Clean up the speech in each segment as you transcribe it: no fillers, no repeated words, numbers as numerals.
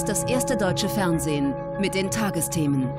das erste deutsche Fernsehen mit den Tagesthemen.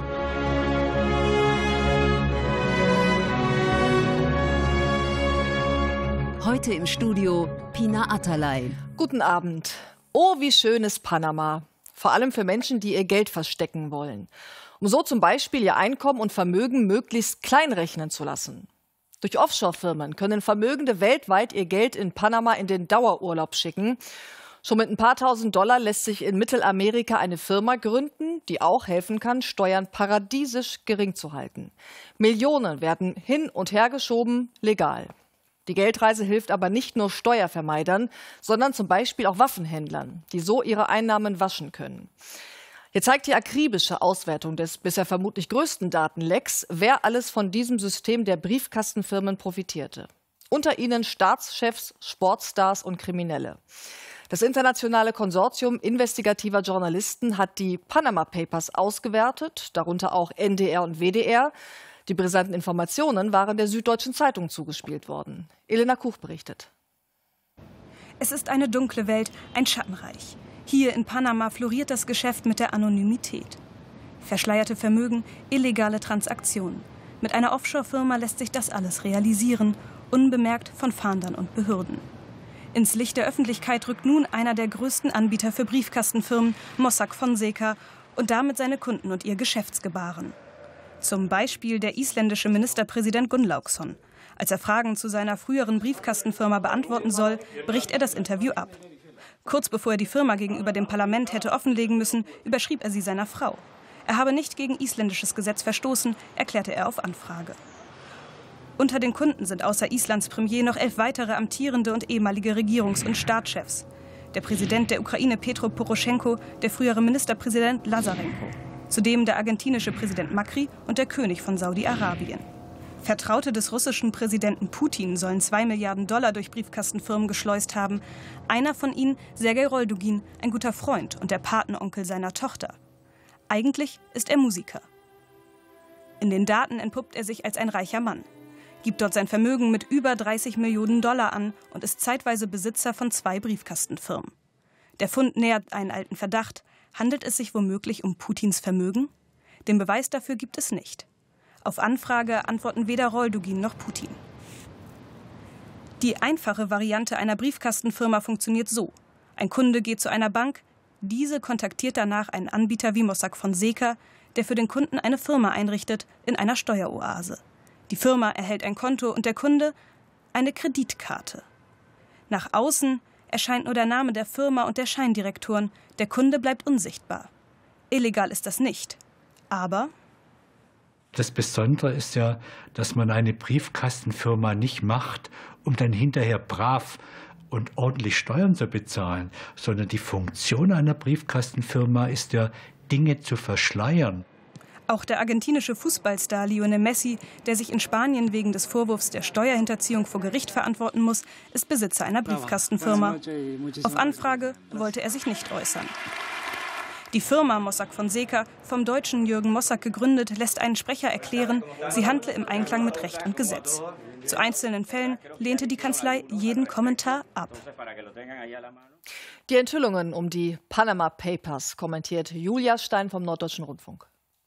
Heute im Studio Pina Atalay. Guten Abend. Oh, wie schön ist Panama. Vor allem für Menschen, die ihr Geld verstecken wollen. Um so zum Beispiel ihr Einkommen und Vermögen möglichst klein rechnen zu lassen. Durch Offshore-Firmen können Vermögende weltweit ihr Geld in Panama in den Dauerurlaub schicken. Schon mit ein paar tausend Dollar lässt sich in Mittelamerika eine Firma gründen, die auch helfen kann, Steuern paradiesisch gering zu halten. Millionen werden hin und her geschoben, legal. Die Geldreise hilft aber nicht nur Steuervermeidern, sondern zum Beispiel auch Waffenhändlern, die so ihre Einnahmen waschen können. Hier zeigt die akribische Auswertung des bisher vermutlich größten Datenlecks, wer alles von diesem System der Briefkastenfirmen profitierte. Unter ihnen Staatschefs, Sportstars und Kriminelle. Das internationale Konsortium investigativer Journalisten hat die Panama Papers ausgewertet, darunter auch NDR und WDR. Die brisanten Informationen waren der Süddeutschen Zeitung zugespielt worden. Elena Kuch berichtet. Es ist eine dunkle Welt, ein Schattenreich. Hier in Panama floriert das Geschäft mit der Anonymität. Verschleierte Vermögen, illegale Transaktionen. Mit einer Offshore-Firma lässt sich das alles realisieren, unbemerkt von Fahndern und Behörden. Ins Licht der Öffentlichkeit rückt nun einer der größten Anbieter für Briefkastenfirmen, Mossack Fonseca, und damit seine Kunden und ihr Geschäftsgebaren. Zum Beispiel der isländische Ministerpräsident Gunnlaugsson. Als er Fragen zu seiner früheren Briefkastenfirma beantworten soll, bricht er das Interview ab. Kurz bevor er die Firma gegenüber dem Parlament hätte offenlegen müssen, überschrieb er sie seiner Frau. Er habe nicht gegen isländisches Gesetz verstoßen, erklärte er auf Anfrage. Unter den Kunden sind außer Islands Premier noch 11 weitere amtierende und ehemalige Regierungs- und Staatschefs. Der Präsident der Ukraine Petro Poroschenko, der frühere Ministerpräsident Lazarenko. Zudem der argentinische Präsident Macri und der König von Saudi-Arabien. Vertraute des russischen Präsidenten Putin sollen 2 Milliarden Dollar durch Briefkastenfirmen geschleust haben. Einer von ihnen, Sergei Roldugin, ein guter Freund und der Patenonkel seiner Tochter. Eigentlich ist er Musiker. In den Daten entpuppt er sich als ein reicher Mann, gibt dort sein Vermögen mit über 30 Millionen Dollar an und ist zeitweise Besitzer von 2 Briefkastenfirmen. Der Fund nährt einen alten Verdacht. Handelt es sich womöglich um Putins Vermögen? Den Beweis dafür gibt es nicht. Auf Anfrage antworten weder Roldugin noch Putin. Die einfache Variante einer Briefkastenfirma funktioniert so. Ein Kunde geht zu einer Bank, diese kontaktiert danach einen Anbieter wie Mossack Fonseca, der für den Kunden eine Firma einrichtet in einer Steueroase. Die Firma erhält ein Konto und der Kunde eine Kreditkarte. Nach außen erscheint nur der Name der Firma und der Scheindirektoren. Der Kunde bleibt unsichtbar. Illegal ist das nicht. Aber das Besondere ist ja, dass man eine Briefkastenfirma nicht macht, um dann hinterher brav und ordentlich Steuern zu bezahlen, sondern die Funktion einer Briefkastenfirma ist ja, Dinge zu verschleiern. Auch der argentinische Fußballstar Lionel Messi, der sich in Spanien wegen des Vorwurfs der Steuerhinterziehung vor Gericht verantworten muss, ist Besitzer einer Briefkastenfirma. Auf Anfrage wollte er sich nicht äußern. Die Firma Mossack Fonseca, vom deutschen Jürgen Mossack gegründet, lässt einen Sprecher erklären, sie handle im Einklang mit Recht und Gesetz. Zu einzelnen Fällen lehnte die Kanzlei jeden Kommentar ab. Die Enthüllungen um die Panama Papers kommentiert Julia Stein vom Norddeutschen Rundfunk.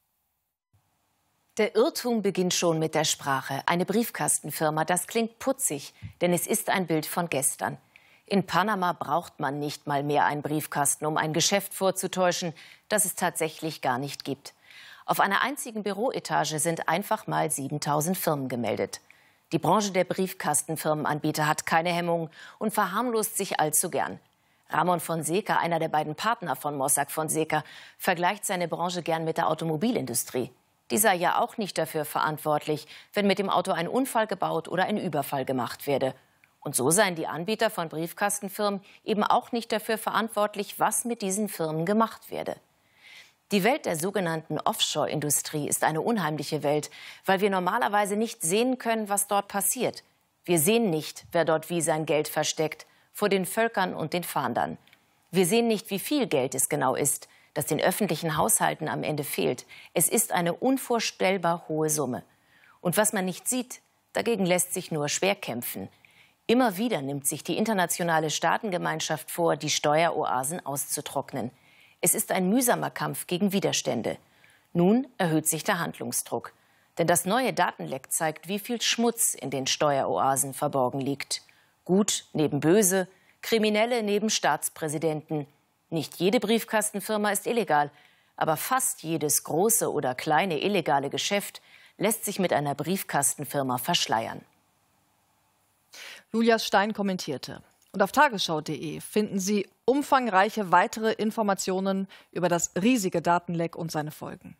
Der Irrtum beginnt schon mit der Sprache. Eine Briefkastenfirma, das klingt putzig, denn es ist ein Bild von gestern. In Panama braucht man nicht mal mehr einen Briefkasten, um ein Geschäft vorzutäuschen, das es tatsächlich gar nicht gibt. Auf einer einzigen Büroetage sind einfach mal 7000 Firmen gemeldet. Die Branche der Briefkastenfirmenanbieter hat keine Hemmungen und verharmlost sich allzu gern. Ramon Fonseca, einer der beiden Partner von Mossack Fonseca, vergleicht seine Branche gern mit der Automobilindustrie. Die sei ja auch nicht dafür verantwortlich, wenn mit dem Auto ein Unfall gebaut oder ein Überfall gemacht werde. Und so seien die Anbieter von Briefkastenfirmen eben auch nicht dafür verantwortlich, was mit diesen Firmen gemacht werde. Die Welt der sogenannten Offshore-Industrie ist eine unheimliche Welt, weil wir normalerweise nicht sehen können, was dort passiert. Wir sehen nicht, wer dort wie sein Geld versteckt, vor den Völkern und den Fahndern. Wir sehen nicht, wie viel Geld es genau ist, das den öffentlichen Haushalten am Ende fehlt. Es ist eine unvorstellbar hohe Summe. Und was man nicht sieht, dagegen lässt sich nur schwer kämpfen. Immer wieder nimmt sich die internationale Staatengemeinschaft vor, die Steueroasen auszutrocknen. Es ist ein mühsamer Kampf gegen Widerstände. Nun erhöht sich der Handlungsdruck. Denn das neue Datenleck zeigt, wie viel Schmutz in den Steueroasen verborgen liegt. Gut neben Böse, Kriminelle neben Staatspräsidenten. Nicht jede Briefkastenfirma ist illegal, aber fast jedes große oder kleine illegale Geschäft lässt sich mit einer Briefkastenfirma verschleiern. Julia Stein kommentierte. Und auf tagesschau.de finden Sie umfangreiche weitere Informationen über das riesige Datenleck und seine Folgen.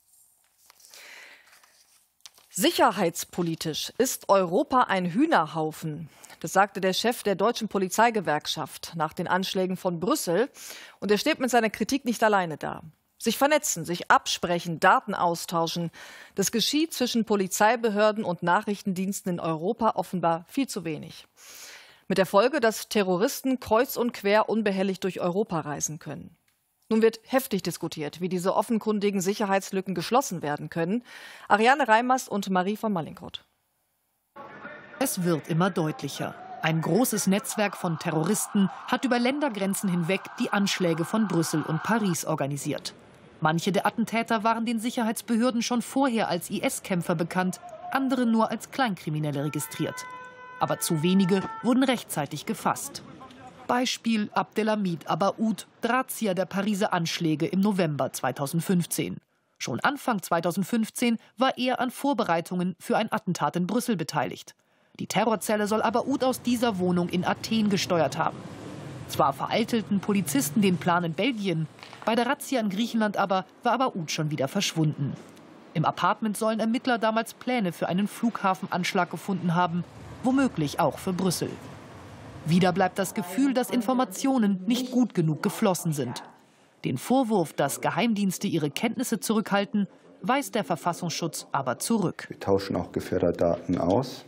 Sicherheitspolitisch ist Europa ein Hühnerhaufen. Das sagte der Chef der deutschen Polizeigewerkschaft nach den Anschlägen von Brüssel. Und er steht mit seiner Kritik nicht alleine da. Sich vernetzen, sich absprechen, Daten austauschen. Das geschieht zwischen Polizeibehörden und Nachrichtendiensten in Europa offenbar viel zu wenig. Mit der Folge, dass Terroristen kreuz und quer unbehelligt durch Europa reisen können. Nun wird heftig diskutiert, wie diese offenkundigen Sicherheitslücken geschlossen werden können. Ariane Reimers und Marie von Mallinckrodt. Es wird immer deutlicher. Ein großes Netzwerk von Terroristen hat über Ländergrenzen hinweg die Anschläge von Brüssel und Paris organisiert. Manche der Attentäter waren den Sicherheitsbehörden schon vorher als IS-Kämpfer bekannt, andere nur als Kleinkriminelle registriert. Aber zu wenige wurden rechtzeitig gefasst. Beispiel Abdelhamid Abaoud, Drahtzieher der Pariser Anschläge im November 2015. Schon Anfang 2015 war er an Vorbereitungen für ein Attentat in Brüssel beteiligt. Die Terrorzelle soll Abaoud aus dieser Wohnung in Athen gesteuert haben. Zwar vereitelten Polizisten den Plan in Belgien, bei der Razzia in Griechenland aber war Abaoud schon wieder verschwunden. Im Apartment sollen Ermittler damals Pläne für einen Flughafenanschlag gefunden haben, womöglich auch für Brüssel. Wieder bleibt das Gefühl, dass Informationen nicht gut genug geflossen sind. Den Vorwurf, dass Geheimdienste ihre Kenntnisse zurückhalten, weist der Verfassungsschutz aber zurück. Wir tauschen auch Gefährderdaten aus,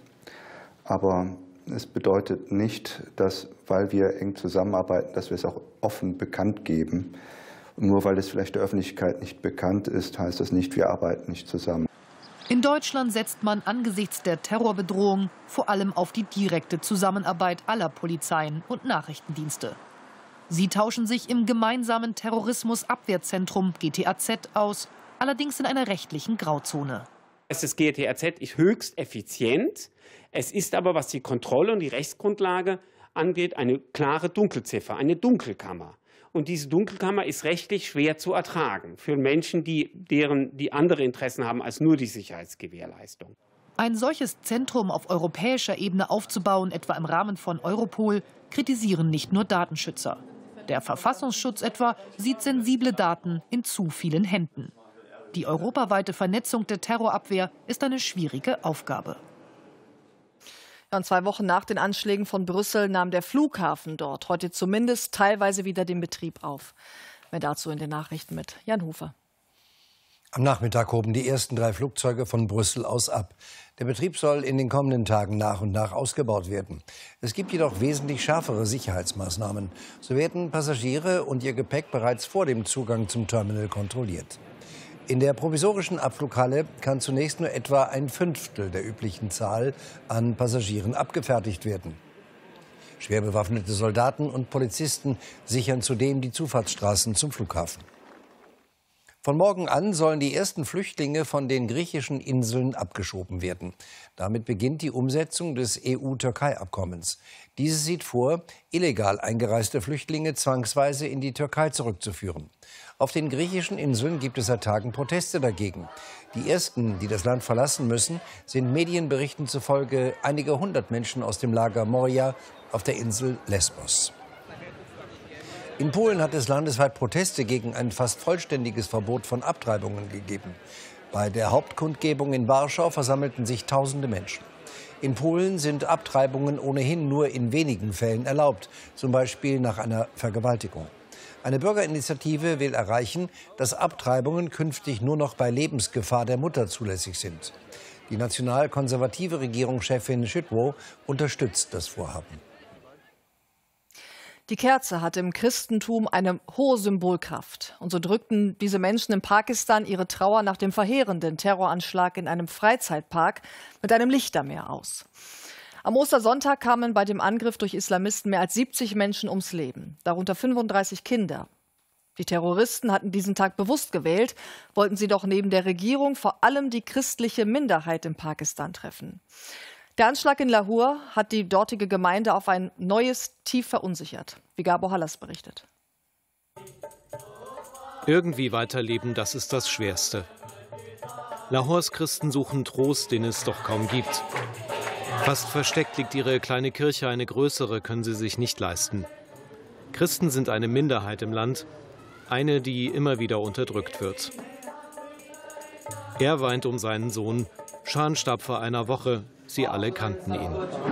aber es bedeutet nicht, dass, weil wir eng zusammenarbeiten, dass wir es auch offen bekannt geben. Und nur weil es vielleicht der Öffentlichkeit nicht bekannt ist, heißt das nicht, wir arbeiten nicht zusammen. In Deutschland setzt man angesichts der Terrorbedrohung vor allem auf die direkte Zusammenarbeit aller Polizeien und Nachrichtendienste. Sie tauschen sich im gemeinsamen Terrorismusabwehrzentrum GTAZ aus, allerdings in einer rechtlichen Grauzone. Das GTAZ ist höchst effizient. Es ist aber, was die Kontrolle und die Rechtsgrundlage angeht, eine klare Dunkelziffer, eine Dunkelkammer. Und diese Dunkelkammer ist rechtlich schwer zu ertragen für Menschen, die andere Interessen haben als nur die Sicherheitsgewährleistung. Ein solches Zentrum auf europäischer Ebene aufzubauen, etwa im Rahmen von Europol, kritisieren nicht nur Datenschützer. Der Verfassungsschutz etwa sieht sensible Daten in zu vielen Händen. Die europaweite Vernetzung der Terrorabwehr ist eine schwierige Aufgabe. Und 2 Wochen nach den Anschlägen von Brüssel nahm der Flughafen dort heute zumindest teilweise wieder den Betrieb auf. Mehr dazu in den Nachrichten mit Jan Hofer. Am Nachmittag hoben die ersten 3 Flugzeuge von Brüssel aus ab. Der Betrieb soll in den kommenden Tagen nach und nach ausgebaut werden. Es gibt jedoch wesentlich schärfere Sicherheitsmaßnahmen. So werden Passagiere und ihr Gepäck bereits vor dem Zugang zum Terminal kontrolliert. In der provisorischen Abflughalle kann zunächst nur etwa 1/5 der üblichen Zahl an Passagieren abgefertigt werden. Schwer bewaffnete Soldaten und Polizisten sichern zudem die Zufahrtsstraßen zum Flughafen. Von morgen an sollen die ersten Flüchtlinge von den griechischen Inseln abgeschoben werden. Damit beginnt die Umsetzung des EU-Türkei-Abkommens. Dieses sieht vor, illegal eingereiste Flüchtlinge zwangsweise in die Türkei zurückzuführen. Auf den griechischen Inseln gibt es seit Tagen Proteste dagegen. Die ersten, die das Land verlassen müssen, sind Medienberichten zufolge einige 100 Menschen aus dem Lager Moria auf der Insel Lesbos. In Polen hat es landesweit Proteste gegen ein fast vollständiges Verbot von Abtreibungen gegeben. Bei der Hauptkundgebung in Warschau versammelten sich tausende Menschen. In Polen sind Abtreibungen ohnehin nur in wenigen Fällen erlaubt, zum Beispiel nach einer Vergewaltigung. Eine Bürgerinitiative will erreichen, dass Abtreibungen künftig nur noch bei Lebensgefahr der Mutter zulässig sind. Die national-konservative Regierungschefin Szydło unterstützt das Vorhaben. Die Kerze hat im Christentum eine hohe Symbolkraft. Und so drückten diese Menschen in Pakistan ihre Trauer nach dem verheerenden Terroranschlag in einem Freizeitpark mit einem Lichtermeer aus. Am Ostersonntag kamen bei dem Angriff durch Islamisten mehr als 70 Menschen ums Leben, darunter 35 Kinder. Die Terroristen hatten diesen Tag bewusst gewählt, wollten sie doch neben der Regierung vor allem die christliche Minderheit in Pakistan treffen. Der Anschlag in Lahore hat die dortige Gemeinde auf ein neues Tief verunsichert, wie Gabor Hallas berichtet. Irgendwie weiterleben, das ist das Schwerste. Lahores Christen suchen Trost, den es doch kaum gibt. Fast versteckt liegt ihre kleine Kirche, eine größere können sie sich nicht leisten. Christen sind eine Minderheit im Land, eine, die immer wieder unterdrückt wird. Er weint um seinen Sohn. Shan starb vor einer Woche. Sie alle kannten ihn.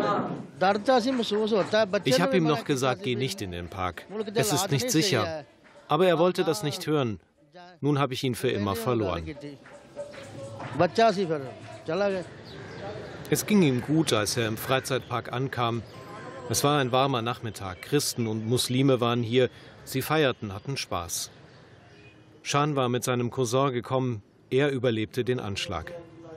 Ich habe ihm noch gesagt, geh nicht in den Park. Es ist nicht sicher. Aber er wollte das nicht hören. Nun habe ich ihn für immer verloren. Es ging ihm gut, als er im Freizeitpark ankam. Es war ein warmer Nachmittag. Christen und Muslime waren hier. Sie feierten, hatten Spaß. Shan war mit seinem Cousin gekommen. Er überlebte den Anschlag.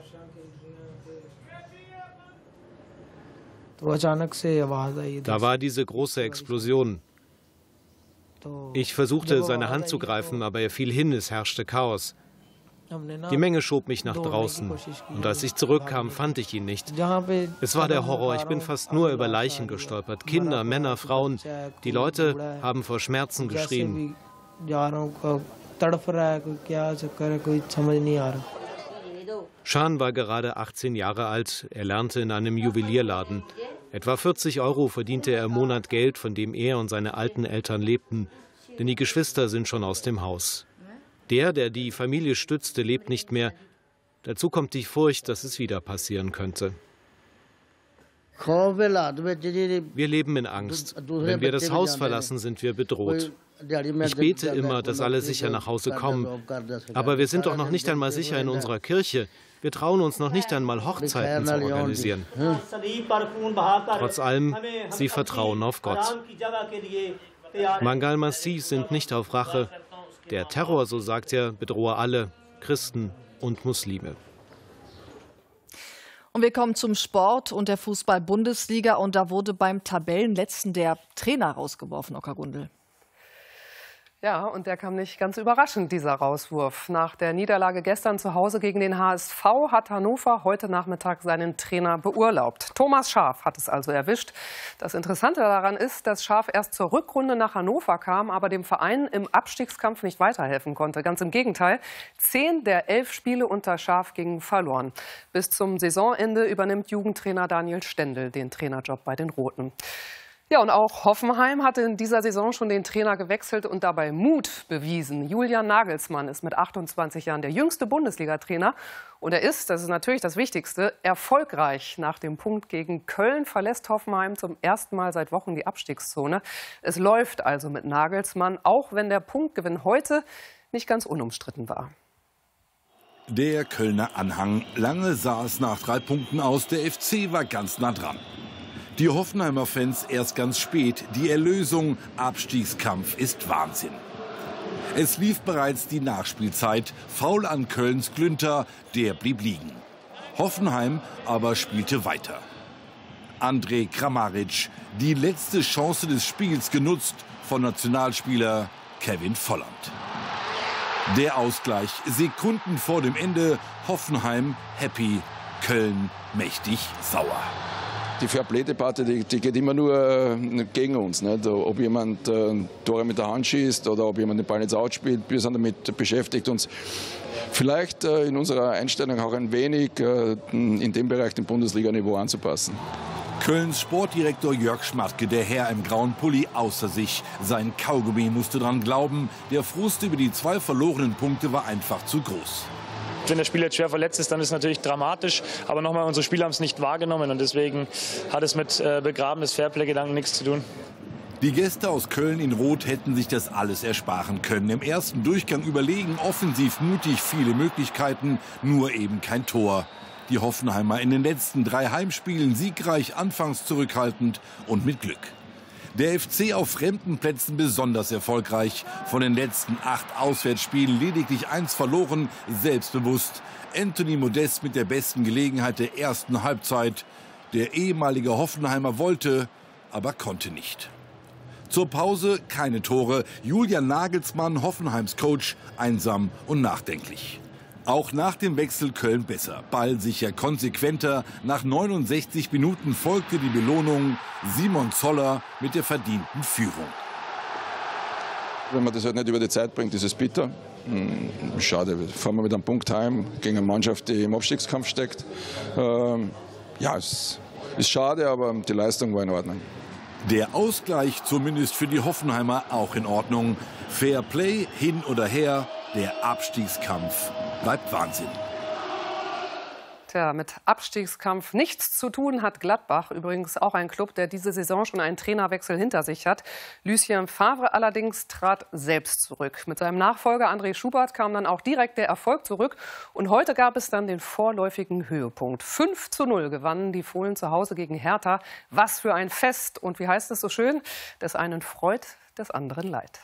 Da war diese große Explosion. Ich versuchte, seine Hand zu greifen, aber er fiel hin, es herrschte Chaos. Die Menge schob mich nach draußen. Und als ich zurückkam, fand ich ihn nicht. Es war der Horror. Ich bin fast nur über Leichen gestolpert. Kinder, Männer, Frauen. Die Leute haben vor Schmerzen geschrien. Shan war gerade 18 Jahre alt. Er lernte in einem Juwelierladen. Etwa 40 € verdiente er im Monat Geld, von dem er und seine alten Eltern lebten. Denn die Geschwister sind schon aus dem Haus. Der die Familie stützte, lebt nicht mehr. Dazu kommt die Furcht, dass es wieder passieren könnte. Wir leben in Angst. Wenn wir das Haus verlassen, sind wir bedroht. Ich bete immer, dass alle sicher nach Hause kommen. Aber wir sind doch noch nicht einmal sicher in unserer Kirche. Wir trauen uns noch nicht einmal, Hochzeiten zu organisieren. Trotz allem, sie vertrauen auf Gott. Mangal Masih sind nicht auf Rache. Der Terror, so sagt er, bedrohe alle, Christen und Muslime. Und wir kommen zum Sport und der Fußball-Bundesliga. Und da wurde beim Tabellenletzten der Trainer rausgeworfen, Oka Gundel. Ja, und der kam nicht ganz überraschend, dieser Rauswurf. Nach der Niederlage gestern zu Hause gegen den HSV hat Hannover heute Nachmittag seinen Trainer beurlaubt. Thomas Schaaf hat es also erwischt. Das Interessante daran ist, dass Schaaf erst zur Rückrunde nach Hannover kam, aber dem Verein im Abstiegskampf nicht weiterhelfen konnte. Ganz im Gegenteil, 10 der 11 Spiele unter Schaaf gingen verloren. Bis zum Saisonende übernimmt Jugendtrainer Daniel Stendel den Trainerjob bei den Roten. Ja, und auch Hoffenheim hatte in dieser Saison schon den Trainer gewechselt und dabei Mut bewiesen. Julian Nagelsmann ist mit 28 Jahren der jüngste Bundesliga-Trainer. Und er ist, das ist natürlich das Wichtigste, erfolgreich. Nach dem Punkt gegen Köln verlässt Hoffenheim zum ersten Mal seit Wochen die Abstiegszone. Es läuft also mit Nagelsmann, auch wenn der Punktgewinn heute nicht ganz unumstritten war. Der Kölner Anhang. Lange sah es nach 3 Punkten aus. Der FC war ganz nah dran. Die Hoffenheimer Fans erst ganz spät. Die Erlösung, Abstiegskampf ist Wahnsinn. Es lief bereits die Nachspielzeit. Foul an Kölns Glünter, der blieb liegen. Hoffenheim aber spielte weiter. Andrej Kramaric, die letzte Chance des Spiels genutzt von Nationalspieler Kevin Volland. Der Ausgleich, Sekunden vor dem Ende. Hoffenheim happy, Köln mächtig sauer. Die Fairplay-Debatte, die geht immer nur gegen uns. Nicht? Ob jemand Tore mit der Hand schießt oder ob jemand den Ball ins Out spielt. Wir sind damit beschäftigt, uns vielleicht in unserer Einstellung auch ein wenig in dem Bereich dem Bundesliga-Niveau anzupassen. Kölns Sportdirektor Jörg Schmatke, der Herr im grauen Pulli, außer sich. Sein Kaugummi musste dran glauben. Der Frust über die 2 verlorenen Punkte war einfach zu groß. Wenn der Spieler jetzt schwer verletzt ist, dann ist es natürlich dramatisch. Aber nochmal, unsere Spieler haben es nicht wahrgenommen. Und deswegen hat es mit Begraben des Fairplay-Gedanken nichts zu tun. Die Gäste aus Köln in Rot hätten sich das alles ersparen können. Im ersten Durchgang überlegen, offensiv mutig, viele Möglichkeiten, nur eben kein Tor. Die Hoffenheimer in den letzten 3 Heimspielen siegreich, anfangs zurückhaltend und mit Glück. Der FC auf fremden Plätzen besonders erfolgreich. Von den letzten 8 Auswärtsspielen lediglich 1 verloren, selbstbewusst. Anthony Modest mit der besten Gelegenheit der ersten Halbzeit. Der ehemalige Hoffenheimer wollte, aber konnte nicht. Zur Pause keine Tore. Julian Nagelsmann, Hoffenheims Coach, einsam und nachdenklich. Auch nach dem Wechsel Köln besser. Ballsicher, konsequenter. Nach 69 Minuten folgte die Belohnung. Simon Zoller mit der verdienten Führung. Wenn man das halt nicht über die Zeit bringt, ist es bitter. Schade, fahren wir mit einem Punkt heim gegen eine Mannschaft, die im Abstiegskampf steckt. Ja, es ist schade, aber die Leistung war in Ordnung. Der Ausgleich zumindest für die Hoffenheimer auch in Ordnung. Fair Play, hin oder her, der Abstiegskampf bleibt Wahnsinn. Tja, mit Abstiegskampf nichts zu tun hat Gladbach. Übrigens auch ein Club, der diese Saison schon einen Trainerwechsel hinter sich hat. Lucien Favre allerdings trat selbst zurück. Mit seinem Nachfolger André Schubert kam dann auch direkt der Erfolg zurück. Und heute gab es dann den vorläufigen Höhepunkt. 5:0 gewannen die Fohlen zu Hause gegen Hertha. Was für ein Fest. Und wie heißt es so schön? Des einen freut, des anderen leid.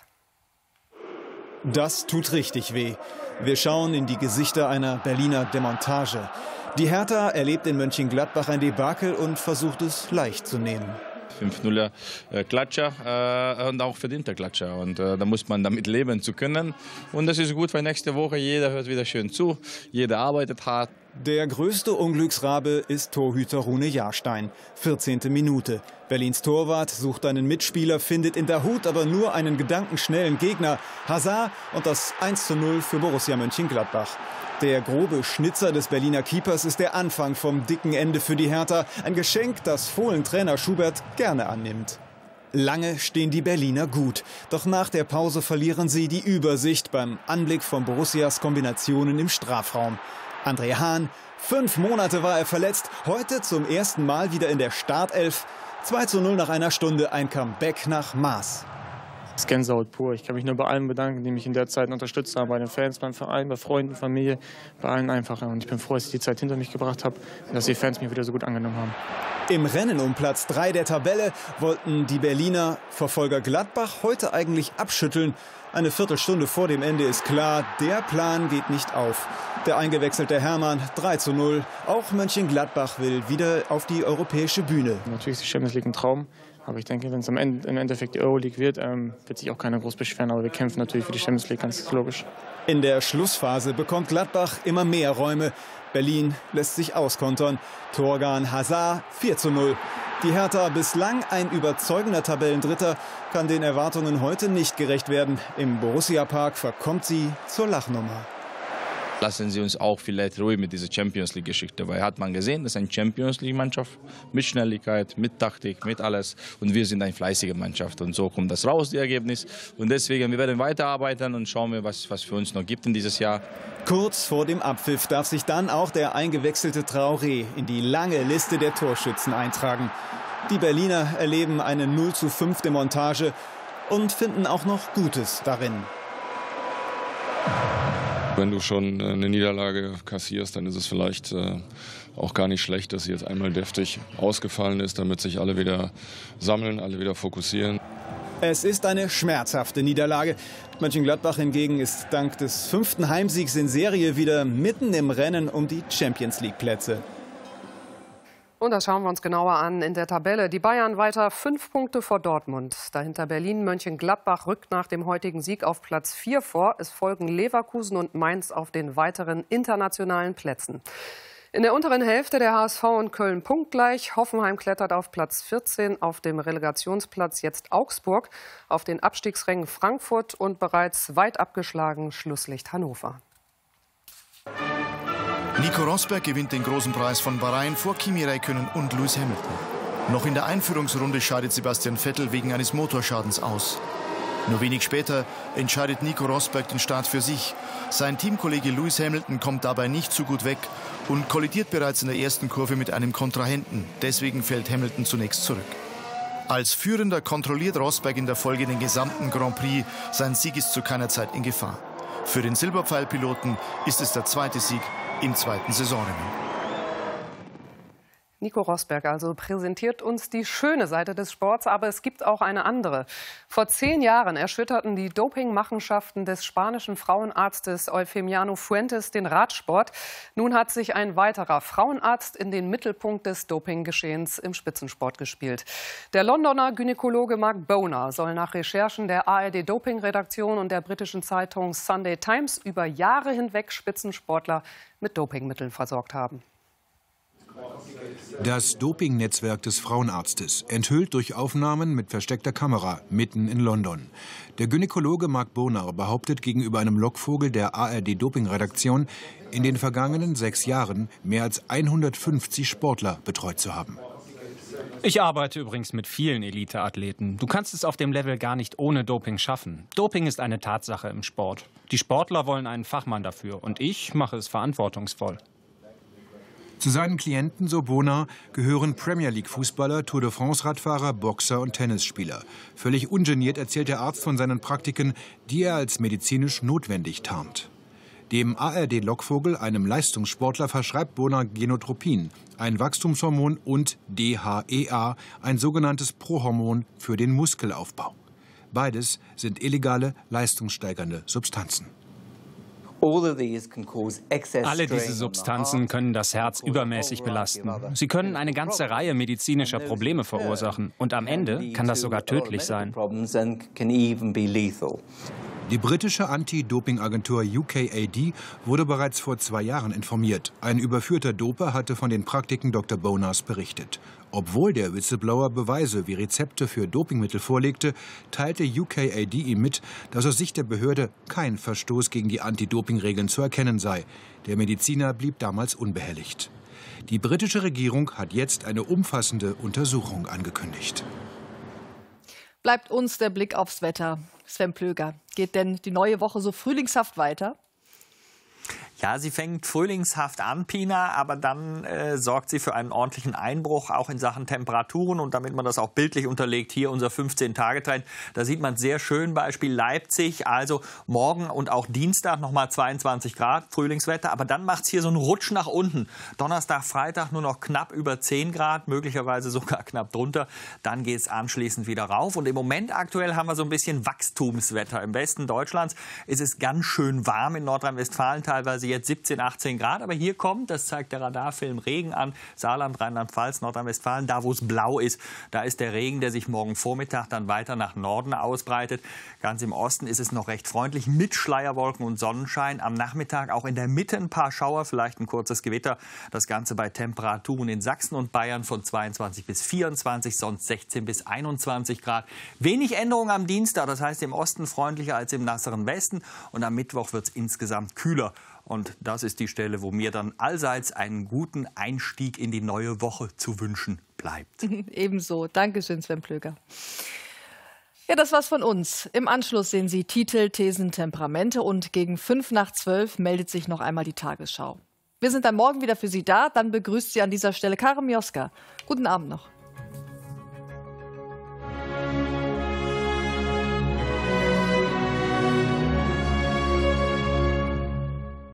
Das tut richtig weh. Wir schauen in die Gesichter einer Berliner Demontage. Die Hertha erlebt in Mönchengladbach ein Debakel und versucht es leicht zu nehmen. 5:0 Klatscher und auch verdienter Klatscher. Und da muss man damit leben zu können. Und das ist gut, weil nächste Woche jeder hört wieder schön zu, jeder arbeitet hart. Der größte Unglücksrabe ist Torhüter Rune Jahrstein. 14. Minute. Berlins Torwart sucht einen Mitspieler, findet in der Hut aber nur einen gedankenschnellen Gegner. Hazard und das 1:0 für Borussia Mönchengladbach. Der grobe Schnitzer des Berliner Keepers ist der Anfang vom dicken Ende für die Hertha. Ein Geschenk, das Fohlentrainer Schubert gerne annimmt. Lange stehen die Berliner gut. Doch nach der Pause verlieren sie die Übersicht beim Anblick von Borussias Kombinationen im Strafraum. André Hahn, 5 Monate war er verletzt, heute zum ersten Mal wieder in der Startelf. 2:0 nach einer Stunde, ein Comeback nach Maß. Das ist Gänsehaut pur. Ich kann mich nur bei allen bedanken, die mich in der Zeit unterstützt haben. Bei den Fans, beim Verein, bei Freunden, Familie, bei allen einfach. Und ich bin froh, dass ich die Zeit hinter mich gebracht habe und dass die Fans mich wieder so gut angenommen haben. Im Rennen um Platz 3 der Tabelle wollten die Berliner Verfolger Gladbach heute eigentlich abschütteln. Eine Viertelstunde vor dem Ende ist klar, der Plan geht nicht auf. Der eingewechselte Hermann 3:0. Auch Mönchengladbach will wieder auf die europäische Bühne. Natürlich ist die Champions League ein Traum. Aber ich denke, wenn es im Endeffekt die Euroleague wird, wird sich auch keiner groß beschweren. Aber wir kämpfen natürlich für die Champions League, ganz logisch. In der Schlussphase bekommt Gladbach immer mehr Räume. Berlin lässt sich auskontern. Thorgan Hazard 4:0. Die Hertha, bislang ein überzeugender Tabellendritter, kann den Erwartungen heute nicht gerecht werden. Im Borussia-Park verkommt sie zur Lachnummer. Lassen Sie uns auch vielleicht ruhig mit dieser Champions League-Geschichte, weil hat man gesehen, das ist eine Champions League-Mannschaft mit Schnelligkeit, mit Taktik, mit alles. Und wir sind eine fleißige Mannschaft und so kommt das raus, die Ergebnis. Und deswegen, wir werden weiterarbeiten und schauen wir, was für uns noch gibt in dieses Jahr. Kurz vor dem Abpfiff darf sich dann auch der eingewechselte Traoré in die lange Liste der Torschützen eintragen. Die Berliner erleben eine 0:5 Demontage und finden auch noch Gutes darin. Wenn du schon eine Niederlage kassierst, dann ist es vielleicht auch gar nicht schlecht, dass sie jetzt einmal deftig ausgefallen ist, damit sich alle wieder sammeln, alle wieder fokussieren. Es ist eine schmerzhafte Niederlage. Mönchengladbach hingegen ist dank des 5. Heimsiegs in Serie wieder mitten im Rennen um die Champions-League-Plätze. Und das schauen wir uns genauer an in der Tabelle. Die Bayern weiter 5 Punkte vor Dortmund. Dahinter Berlin. Mönchengladbach rückt nach dem heutigen Sieg auf Platz 4 vor. Es folgen Leverkusen und Mainz auf den weiteren internationalen Plätzen. In der unteren Hälfte der HSV und Köln punktgleich. Hoffenheim klettert auf Platz 14, auf dem Relegationsplatz jetzt Augsburg, auf den Abstiegsrängen Frankfurt und bereits weit abgeschlagen Schlusslicht Hannover. Nico Rosberg gewinnt den großen Preis von Bahrain vor Kimi Räikkönen und Lewis Hamilton. Noch in der Einführungsrunde scheidet Sebastian Vettel wegen eines Motorschadens aus. Nur wenig später entscheidet Nico Rosberg den Start für sich. Sein Teamkollege Lewis Hamilton kommt dabei nicht so gut weg und kollidiert bereits in der ersten Kurve mit einem Kontrahenten. Deswegen fällt Hamilton zunächst zurück. Als Führender kontrolliert Rosberg in der Folge den gesamten Grand Prix. Sein Sieg ist zu keiner Zeit in Gefahr. Für den Silberpfeil-Piloten ist es der zweite Sieg im zweiten Saisonrennen. Nico Rosberg also präsentiert uns die schöne Seite des Sports, aber es gibt auch eine andere. Vor 10 Jahren erschütterten die Dopingmachenschaften des spanischen Frauenarztes Eufemiano Fuentes den Radsport. Nun hat sich ein weiterer Frauenarzt in den Mittelpunkt des Dopinggeschehens im Spitzensport gespielt. Der Londoner Gynäkologe Mark Bonar soll nach Recherchen der ARD-Doping-Redaktion und der britischen Zeitung Sunday Times über Jahre hinweg Spitzensportler mit Dopingmitteln versorgt haben. Das Dopingnetzwerk des Frauenarztes, enthüllt durch Aufnahmen mit versteckter Kamera mitten in London. Der Gynäkologe Mark Bonar behauptet gegenüber einem Lockvogel der ARD-Doping-Redaktion, in den vergangenen 6 Jahren mehr als 150 Sportler betreut zu haben. Ich arbeite übrigens mit vielen Elite-Athleten. Du kannst es auf dem Level gar nicht ohne Doping schaffen. Doping ist eine Tatsache im Sport. Die Sportler wollen einen Fachmann dafür und ich mache es verantwortungsvoll. Zu seinen Klienten, so Bonar, gehören Premier-League-Fußballer, Tour-de-France-Radfahrer, Boxer und Tennisspieler. Völlig ungeniert erzählt der Arzt von seinen Praktiken, die er als medizinisch notwendig tarnt. Dem ARD-Lockvogel, einem Leistungssportler, verschreibt Bonar Genotropin, ein Wachstumshormon, und DHEA, ein sogenanntes Prohormon für den Muskelaufbau. Beides sind illegale, leistungssteigernde Substanzen. Alle diese Substanzen können das Herz übermäßig belasten. Sie können eine ganze Reihe medizinischer Probleme verursachen. Und am Ende kann das sogar tödlich sein. Die britische Anti-Doping-Agentur UKAD wurde bereits vor 2 Jahren informiert. Ein überführter Doper hatte von den Praktiken Dr. Bonars berichtet. Obwohl der Whistleblower Beweise wie Rezepte für Dopingmittel vorlegte, teilte UKAD ihm mit, dass aus Sicht der Behörde kein Verstoß gegen die Anti-Doping-Regeln zu erkennen sei. Der Mediziner blieb damals unbehelligt. Die britische Regierung hat jetzt eine umfassende Untersuchung angekündigt. Bleibt uns der Blick aufs Wetter. Sven Plöger, geht denn die neue Woche so frühlingshaft weiter? Ja, sie fängt frühlingshaft an, Pina, aber dann sorgt sie für einen ordentlichen Einbruch, auch in Sachen Temperaturen. Und damit man das auch bildlich unterlegt, hier unser 15-Tage-Trend, da sieht man sehr schön, Beispiel Leipzig, also morgen und auch Dienstag nochmal 22 Grad, Frühlingswetter. Aber dann macht es hier so einen Rutsch nach unten. Donnerstag, Freitag nur noch knapp über 10 Grad, möglicherweise sogar knapp drunter. Dann geht es anschließend wieder rauf. Und im Moment aktuell haben wir so ein bisschen Wachstumswetter. Im Westen Deutschlands ist es ganz schön warm, in Nordrhein-Westfalen teilweise jetzt 17, 18 Grad. Aber hier kommt, das zeigt der Radarfilm, Regen an. Saarland, Rheinland-Pfalz, Nordrhein-Westfalen, da wo es blau ist, da ist der Regen, der sich morgen Vormittag dann weiter nach Norden ausbreitet. Ganz im Osten ist es noch recht freundlich mit Schleierwolken und Sonnenschein. Am Nachmittag auch in der Mitte ein paar Schauer, vielleicht ein kurzes Gewitter. Das Ganze bei Temperaturen in Sachsen und Bayern von 22 bis 24, sonst 16 bis 21 Grad. Wenig Änderung am Dienstag, das heißt im Osten freundlicher als im nasseren Westen. Und am Mittwoch wird es insgesamt kühler. Und das ist die Stelle, wo mir dann allseits einen guten Einstieg in die neue Woche zu wünschen bleibt. Ebenso. Dankeschön, Sven Plöger. Ja, das war's von uns. Im Anschluss sehen Sie Titel, Thesen, Temperamente und gegen 11:55 meldet sich noch einmal die Tagesschau. Wir sind dann morgen wieder für Sie da. Dann begrüßt Sie an dieser Stelle Karin Mioska. Guten Abend noch.